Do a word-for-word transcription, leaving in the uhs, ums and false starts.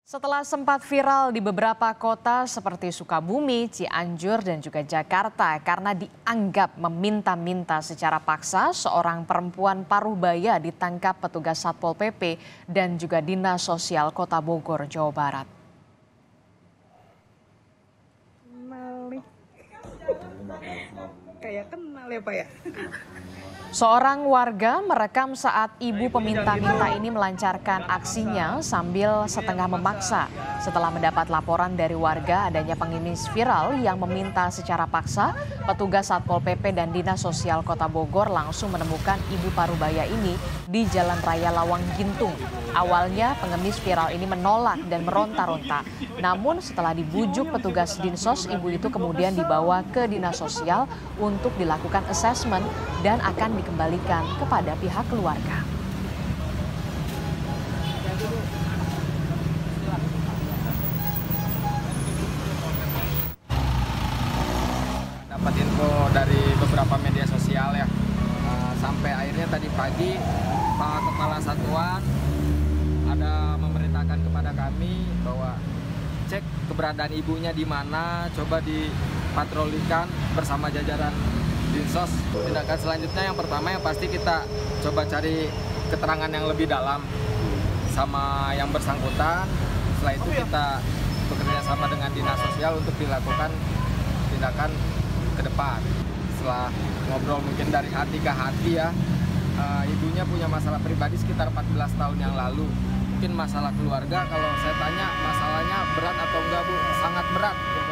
Setelah sempat viral di beberapa kota seperti Sukabumi, Cianjur, dan juga Jakarta karena dianggap meminta-minta secara paksa, seorang perempuan Parubaya ditangkap petugas Satpol P P dan juga Dinas Sosial Kota Bogor, Jawa Barat. Kenal nih. Kayak kenal ya Pak ya? Seorang warga merekam saat ibu peminta-minta ini melancarkan aksinya sambil setengah memaksa. Setelah mendapat laporan dari warga adanya pengemis viral yang meminta secara paksa, petugas Satpol P P dan Dinas Sosial Kota Bogor langsung menemukan ibu Parubaya ini di Jalan Raya Lawang Gintung. Awalnya pengemis viral ini menolak dan meronta-ronta. Namun setelah dibujuk petugas Dinsos, ibu itu kemudian dibawa ke Dinas Sosial untuk dilakukan asesmen dan akan dikembalikan kepada pihak keluarga. Dapat info dari beberapa media sosial ya, sampai akhirnya tadi pagi Pak Kepala Satuan ada memerintahkan kepada kami bahwa cek keberadaan ibunya di mana, coba dipatrolikan bersama jajaran Dinsos. Tindakan selanjutnya yang pertama yang pasti kita coba cari keterangan yang lebih dalam sama yang bersangkutan. Setelah itu kita bekerja sama dengan Dinas Sosial untuk dilakukan tindakan ke depan. Setelah ngobrol mungkin dari hati ke hati ya, uh, ibunya punya masalah pribadi sekitar empat belas tahun yang lalu. Mungkin masalah keluarga, kalau saya tanya masalahnya berat atau enggak Bu, sangat berat.